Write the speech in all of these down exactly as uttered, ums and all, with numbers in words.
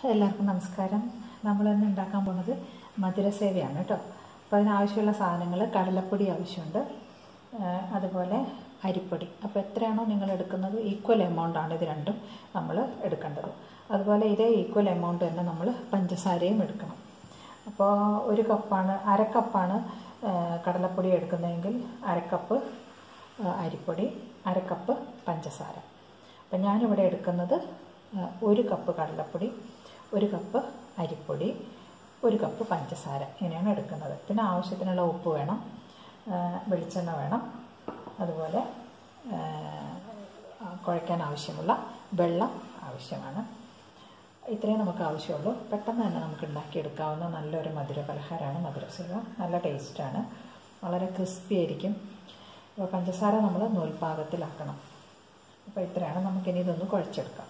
എല്ലാവർക്കും നമസ്കാരം. നമ്മൾ ഇന്ന് ഉണ്ടാക്കാൻ പോകുന്നത് മധുരസേവയാണ് കേട്ടോ. അപ്പോൾ അതിനാവശ്യമുള്ള സാധനങ്ങൾ കടലപ്പൊടി ആവശ്യമുണ്ട്, അതുപോലെ അരിപ്പൊടി. അപ്പോൾ എത്രയാണോ നിങ്ങൾ എടുക്കുന്നത് ഈക്വൽ എമൗണ്ട് ആണ് ഇത് രണ്ടും നമ്മൾ എടുക്കേണ്ടത്. അതുപോലെ ഇതേ ഈക്വൽ എമൗണ്ട് തന്നെ നമ്മൾ പഞ്ചസാരയും എടുക്കണം. അപ്പോൾ ഒരു കപ്പാണ് അരക്കപ്പാണ് കടലപ്പൊടി എടുക്കുന്നതെങ്കിൽ അരക്കപ്പ് അരിപ്പൊടി, അരക്കപ്പ് പഞ്ചസാര. അപ്പം ഞാനിവിടെ എടുക്കുന്നത് ഒരു കപ്പ് കടലപ്പൊടി, ഒരു കപ്പ് അരിപ്പൊടി, ഒരു കപ്പ് പഞ്ചസാര, ഇങ്ങനെയാണ് എടുക്കുന്നത്. പിന്നെ ആവശ്യത്തിനുള്ള ഉപ്പ് വേണം, വെളിച്ചെണ്ണ വേണം, അതുപോലെ കുഴയ്ക്കാൻ ആവശ്യമുള്ള വെള്ളം ആവശ്യമാണ്. ഇത്രയും നമുക്ക് ആവശ്യമുള്ളൂ. പെട്ടെന്ന് തന്നെ നമുക്ക് ഉണ്ടാക്കിയെടുക്കാവുന്ന നല്ലൊരു മധുര പലഹാരമാണ് മധുരസേവ. നല്ല ടേസ്റ്റാണ്, വളരെ ക്രിസ്പി ആയിരിക്കും. അപ്പോൾ പഞ്ചസാര നമ്മൾ നൂൽപ്പാകത്തിലാക്കണം. അപ്പോൾ ഇത്രയാണ്. നമുക്കിനി ഇതൊന്ന് കുഴച്ചെടുക്കാം.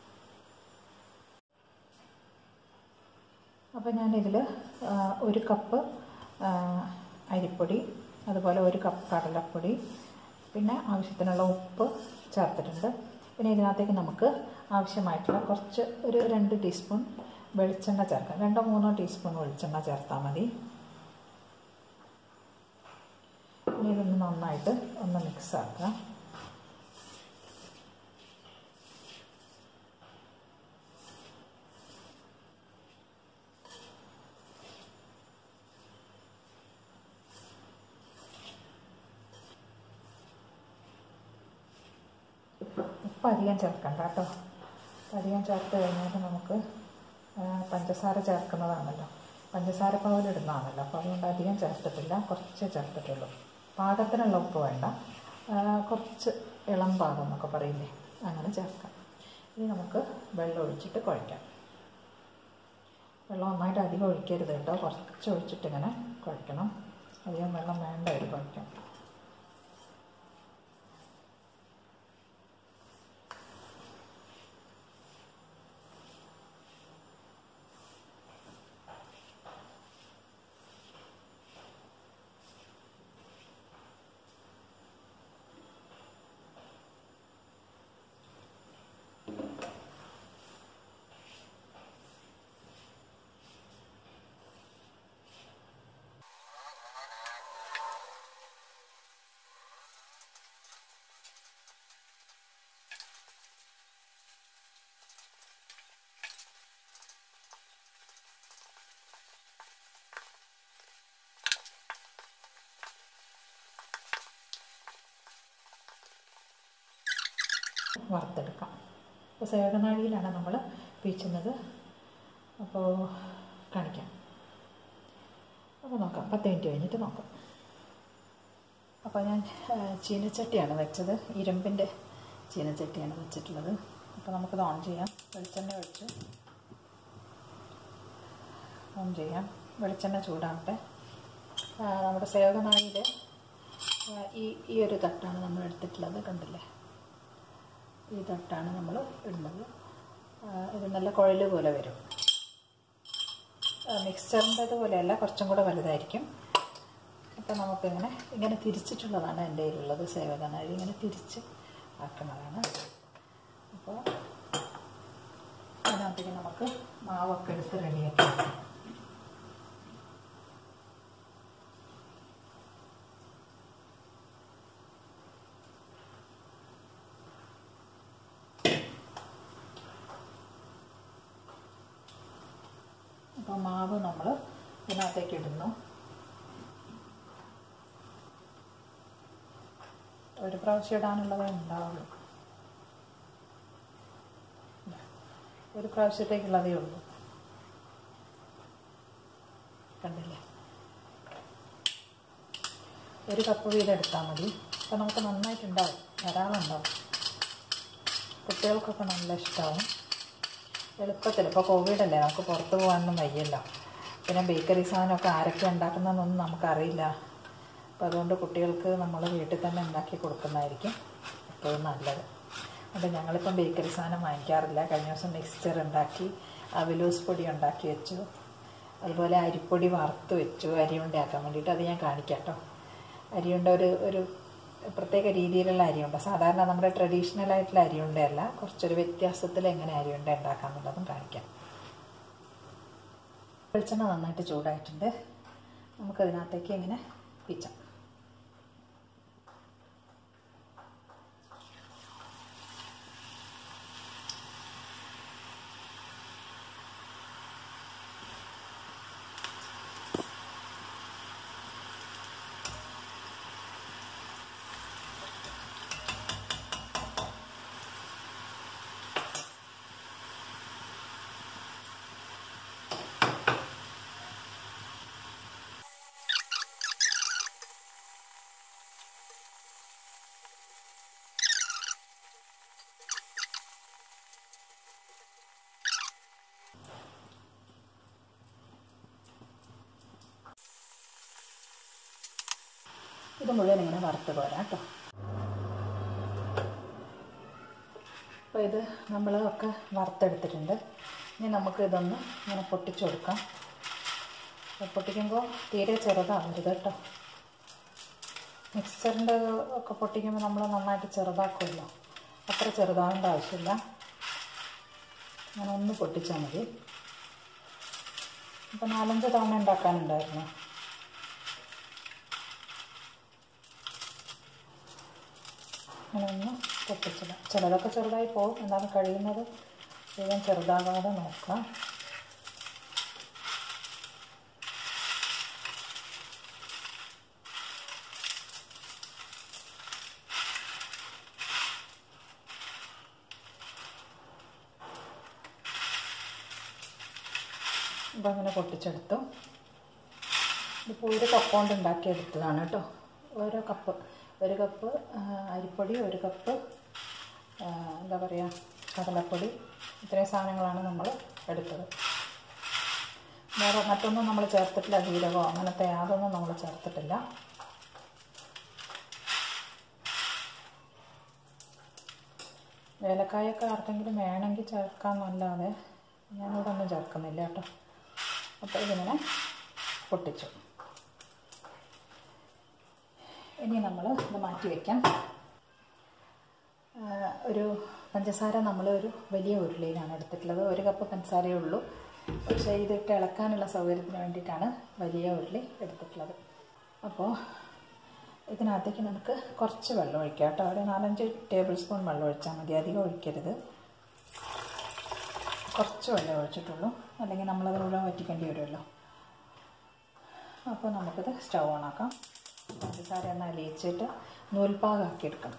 അപ്പോൾ ഞാനിതിൽ ഒരു കപ്പ് അരിപ്പൊടി, അതുപോലെ ഒരു കപ്പ് കടലപ്പൊടി, പിന്നെ ആവശ്യത്തിനുള്ള ഉപ്പ് ചേർത്തിട്ടുണ്ട്. പിന്നെ ഇതിനകത്തേക്ക് നമുക്ക് ആവശ്യമായിട്ടുള്ള കുറച്ച് ഒരു രണ്ട് ടീസ്പൂൺ വെളിച്ചെണ്ണ ചേർക്കാം. രണ്ടോ മൂന്നോ ടീസ്പൂൺ വെളിച്ചെണ്ണ ചേർത്താൽ മതി. ഇനി ഇതൊന്ന് നന്നായിട്ട് ഒന്ന് മിക്സ് ആക്കുക. ഉപ്പ് അധികം ചേർക്കണ്ട കേട്ടോ. അധികം ചേർത്ത് കഴിഞ്ഞാൽ നമുക്ക് പഞ്ചസാര ചേർക്കുന്നതാണല്ലോ, പഞ്ചസാര പാവിലിടുന്നതാണല്ലോ. അപ്പോൾ അതുകൊണ്ട് അധികം ചേർത്തിട്ടില്ല, കുറച്ചേ ചേർത്തിട്ടുള്ളൂ. പാകത്തിനുള്ള ഉപ്പ് വേണ്ട, കുറച്ച് ഇളം പാകം എന്നൊക്കെ പറയില്ലേ, അങ്ങനെ ചേർക്കാം. ഇനി നമുക്ക് വെള്ളം ഒഴിച്ചിട്ട് കുഴയ്ക്കാം. വെള്ളം നന്നായിട്ട് അധികം ഒഴിക്കരുത് കേട്ടോ, കുറച്ച് ഒഴിച്ചിട്ട് ഇങ്ങനെ കുഴയ്ക്കണം. അധികം വെള്ളം വേണ്ട ഒരു കുഴയ്ക്കാം. വറുത്തെടുക്കാം. അപ്പോൾ സേവകനാഴിയിലാണ് നമ്മൾ പീച്ചുന്നത്. അപ്പോൾ കാണിക്കാം. അപ്പോൾ നോക്കാം, പത്ത് മിനിറ്റ് കഴിഞ്ഞിട്ട് നോക്കാം. അപ്പോൾ ഞാൻ ചീനച്ചട്ടിയാണ് വെച്ചത്, ഇരുമ്പിൻ്റെ ചീനച്ചട്ടിയാണ് വെച്ചിട്ടുള്ളത്. അപ്പോൾ നമുക്കത് ഓൺ ചെയ്യാം. വെളിച്ചെണ്ണ ഒഴിച്ച് ഓൺ ചെയ്യാം. വെളിച്ചെണ്ണ ചൂടാകട്ടെ. നമ്മുടെ സേവകനാഴിയിൽ ഈ ഈ ഒരു തട്ടാണ് നമ്മൾ എടുത്തിട്ടുള്ളത്, കണ്ടില്ലേ? ഈ തട്ടാണ് നമ്മൾ ഇടുന്നത്. ഇത് നല്ല കുഴൽ പോലെ വരും. മിക്സ്ചറിൻ്റേത് പോലെയല്ല, കുറച്ചും കൂടെ വലുതായിരിക്കും. അപ്പോൾ നമുക്കിങ്ങനെ ഇങ്ങനെ തിരിച്ചിട്ടുള്ളതാണ് എൻ്റെ കയ്യിലുള്ളത്. സേവകനാഴി ഇങ്ങനെ തിരിച്ച് ആക്കുന്നതാണ്. അപ്പോൾ അതിനകത്തേക്ക് നമുക്ക് മാവൊക്കെ എടുത്ത് റെഡിയാക്കി വെക്കാം. അപ്പോൾ മാവ് നമ്മൾ ഇതിനകത്തേക്ക് ഇടുന്നു. ഒരു പ്രാവശ്യം ഇടാനുള്ളതേ ഉണ്ടാവുള്ളൂ, ഒരു പ്രാവശ്യത്തേക്കുള്ളതേ ഉള്ളൂ. കണ്ടില്ലേ? ഒരു കപ്പ് വീതം എടുത്താൽ മതി. അപ്പോൾ നമുക്ക് നന്നായിട്ടുണ്ടാവും, ധാരാളമുണ്ടാവും. കുട്ടികൾക്കൊക്കെ നല്ല ഇഷ്ടമാവും. എളുപ്പത്തിൽ, ഇപ്പോൾ കോവിഡല്ലേ, നമുക്ക് പുറത്ത് പോകാനൊന്നും വയ്യല്ലോ. പിന്നെ ബേക്കറി സാധനമൊക്കെ ആരൊക്കെ ഉണ്ടാക്കുന്നതെന്നൊന്നും നമുക്കറിയില്ല. അപ്പോൾ അതുകൊണ്ട് കുട്ടികൾക്ക് നമ്മൾ വീട്ടിൽ തന്നെ ഉണ്ടാക്കി കൊടുക്കുന്നതായിരിക്കും എപ്പോഴും നല്ലത്. അപ്പോൾ ഞങ്ങളിപ്പം ബേക്കറി സാധനം വാങ്ങിക്കാറില്ല. കഴിഞ്ഞ ദിവസം മിക്സ്ചർ ഉണ്ടാക്കി, അവലൂസ് പൊടി ഉണ്ടാക്കി വെച്ചു, അതുപോലെ അരിപ്പൊടി വറുത്ത് വെച്ചു അരിയുണ്ട ആക്കാൻ വേണ്ടിയിട്ട്. അത് ഞാൻ കാണിക്കാം കേട്ടോ. അരിയുണ്ട ഒരു ഒരു പ്രത്യേക രീതിയിലുള്ള അരിയുണ്ട, സാധാരണ നമ്മുടെ ട്രഡീഷണൽ ആയിട്ടുള്ള അരിയുണ്ടയല്ല, കുറച്ചൊരു വ്യത്യാസത്തിൽ എങ്ങനെ അരിയുണ്ട ഉണ്ടാക്കാമെന്നുള്ളതും കാണിക്കാം. വെളിച്ചെണ്ണ നന്നായിട്ട് ചൂടായിട്ടുണ്ട്. നമുക്കതിനകത്തേക്ക് ഇങ്ങനെ പിച്ചാം. ഇത് മുഴുവൻ ഇങ്ങനെ വറുത്ത് പോരാം കേട്ടോ. അപ്പോൾ ഇത് നമ്മളൊക്കെ വറുത്തെടുത്തിട്ടുണ്ട്. ഇനി നമുക്ക് ഇതൊന്ന് ഇങ്ങനെ പൊട്ടിച്ചു കൊടുക്കാം. പൊട്ടിക്കുമ്പോൾ തീരെ ചെറുതാവരുത് കേട്ടോ. മിക്സറിൻ്റെ ഒക്കെ പൊട്ടിക്കുമ്പോൾ നമ്മൾ നന്നായിട്ട് ചെറുതാക്കുമല്ലോ, അത്ര ചെറുതാവേണ്ട ആവശ്യമില്ല. അങ്ങനെ ഒന്ന് പൊട്ടിച്ചാൽ മതി. അപ്പോൾ നാലഞ്ച് തവണ ഉണ്ടാക്കാനുണ്ടായിരുന്നു. അങ്ങനെ ഒന്ന് പൊട്ടിച്ചിടാം. ചിലതൊക്കെ ചെറുതായി പോകും, എന്നാലും കഴിയുന്നത് വേഗം ചെറുതാകാതെ നോക്കാം. ഇപ്പം അങ്ങനെ പൊട്ടിച്ചെടുത്തു. ഇതിപ്പോൾ ഒരു കപ്പ് കൊണ്ട് ഉണ്ടാക്കിയെടുത്തതാണ് കേട്ടോ. ഓരോ കപ്പ്, ഒരു കപ്പ് അരിപ്പൊടി, ഒരു കപ്പ് എന്താ പറയുക കടലപ്പൊടി, ഇത്രയും സാധനങ്ങളാണ് നമ്മൾ എടുത്തത്. വേറെ മറ്റൊന്നും നമ്മൾ ചേർത്തിട്ടില്ല. ജീരകമോ അങ്ങനത്തെ യാതൊന്നും നമ്മൾ ചേർത്തിട്ടില്ല. ഏലക്കായൊക്കെ ആർക്കെങ്കിലും വേണമെങ്കിൽ ചേർക്കാമെന്നല്ലാതെ ഞാനിവിടെ ഒന്നും ചേർക്കുന്നില്ല കേട്ടോ. അപ്പോൾ ഇതിങ്ങനെ പൊട്ടിച്ചു. ഇനി നമ്മൾ ഇത് മാറ്റി വയ്ക്കാം. ഒരു പഞ്ചസാര നമ്മൾ ഒരു വലിയ ഉരുളിയിലാണ് എടുത്തിട്ടുള്ളത്. ഒരു കപ്പ് പഞ്ചസാരയേ ഉള്ളൂ, പക്ഷേ ഇതിട്ട് ഇളക്കാനുള്ള സൗകര്യത്തിന് വേണ്ടിയിട്ടാണ് വലിയ ഉരുളി എടുത്തിട്ടുള്ളത്. അപ്പോൾ ഇതിനകത്തേക്ക് നമുക്ക് കുറച്ച് വെള്ളം ഒഴിക്കാം കേട്ടോ. ഒരു നാലഞ്ച് ടേബിൾ സ്പൂൺ വെള്ളം ഒഴിച്ചാൽ മതി, അധികം ഒഴിക്കരുത്. കുറച്ച് വെള്ളം ഒഴിച്ചിട്ടുള്ളൂ, അല്ലെങ്കിൽ നമ്മളത് മുഴുവൻ വറ്റിക്കേണ്ടി വരുമല്ലോ. അപ്പോൾ നമുക്കിത് സ്റ്റൗ ഓണാക്കാം. പഞ്ചസാര ഒന്ന് അലിയിച്ചിട്ട് നൂൽപ്പാകാക്കി എടുക്കണം.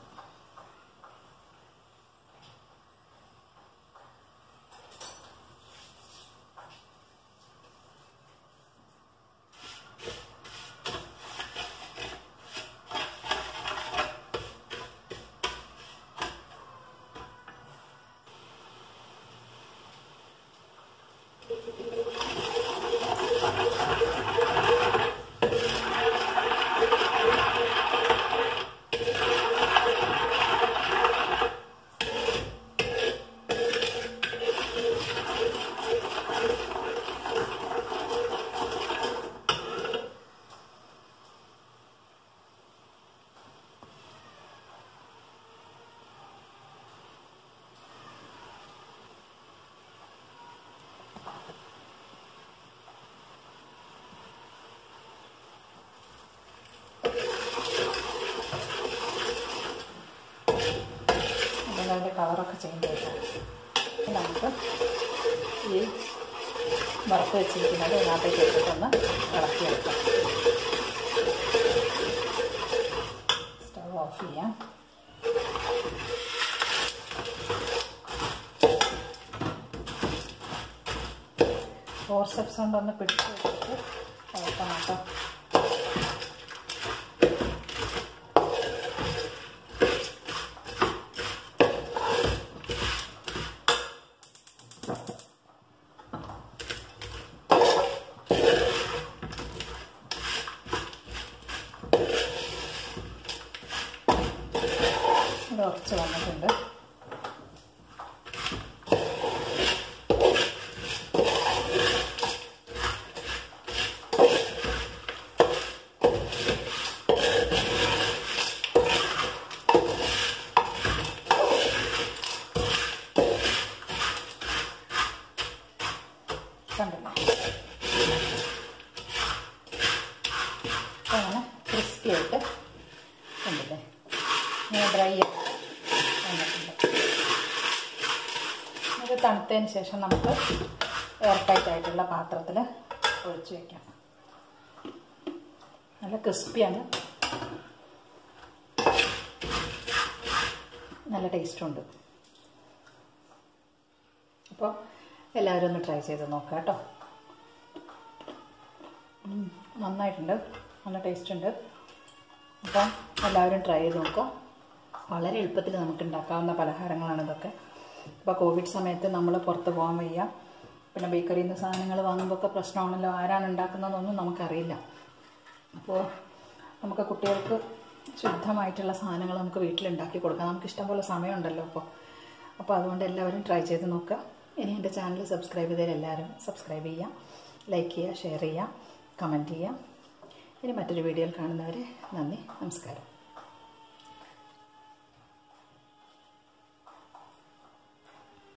അതിൻ്റെ കളറൊക്കെ ചേഞ്ച് ചെയ്താൽ നമുക്ക് ഈ വറുത്ത് വെച്ചിരിക്കുന്നത് ഇതിനകത്തേക്ക് ഇട്ടിട്ടൊന്ന് ഇളക്കിയെടുക്കാം. സ്റ്റവ് ഓഫ് ചെയ്യാം. ഫോർസെപ്സ് കൊണ്ടൊന്ന് പിടിച്ച് വെച്ചിട്ട് ഇളക്കണം കേട്ടോ. ഇത് ഉറച്ച് വന്നിട്ടുണ്ട്. ഇത് തണുത്തതിന് ശേഷം നമുക്ക് എയർ ടൈറ്റ് ആയിട്ടുള്ള പാത്രത്തിൽ ഒഴിച്ച് വയ്ക്കാം. നല്ല ക്രിസ്പിയാണ്, നല്ല ടേസ്റ്റുണ്ട്. അപ്പോൾ എല്ലാവരും ഒന്ന് ട്രൈ ചെയ്ത് നോക്കാം കേട്ടോ. നന്നായിട്ടുണ്ട്, നല്ല ടേസ്റ്റ് ഉണ്ട്. അപ്പം എല്ലാവരും ട്രൈ ചെയ്ത് നോക്കുക. വളരെ എളുപ്പത്തിൽ നമുക്ക് ഉണ്ടാക്കാവുന്ന പലഹാരങ്ങളാണ് ഇതൊക്കെ. ഇപ്പോൾ കോവിഡ് സമയത്ത് നമ്മൾ പുറത്ത് പോകാൻ വയ്യ, പിന്നെ ബേക്കറിയിൽ നിന്ന് സാധനങ്ങൾ വാങ്ങുമ്പോൾ ഒക്കെ പ്രശ്നമാണല്ലോ, ആരാണ് ഉണ്ടാക്കുന്നതെന്നൊന്നും നമുക്കറിയില്ല. അപ്പോൾ നമുക്ക് കുട്ടികൾക്ക് ശുദ്ധമായിട്ടുള്ള സാധനങ്ങൾ നമുക്ക് വീട്ടിലുണ്ടാക്കി കൊടുക്കാം. നമുക്ക് ഇഷ്ടംപോലെ സമയമുണ്ടല്ലോ അപ്പോൾ അപ്പോൾ അതുകൊണ്ട് എല്ലാവരും ട്രൈ ചെയ്ത് നോക്കുക. ഇനി എൻ്റെ ചാനൽ സബ്സ്ക്രൈബ് ചെയ്തതിൽ എല്ലാവരും സബ്സ്ക്രൈബ് ചെയ്യുക, ലൈക്ക് ചെയ്യുക, ഷെയർ ചെയ്യുക, കമൻറ്റ് ചെയ്യുക. ഇനി മറ്റൊരു വീഡിയോയിൽ കാണുന്നവരെ നന്ദി, നമസ്കാരം.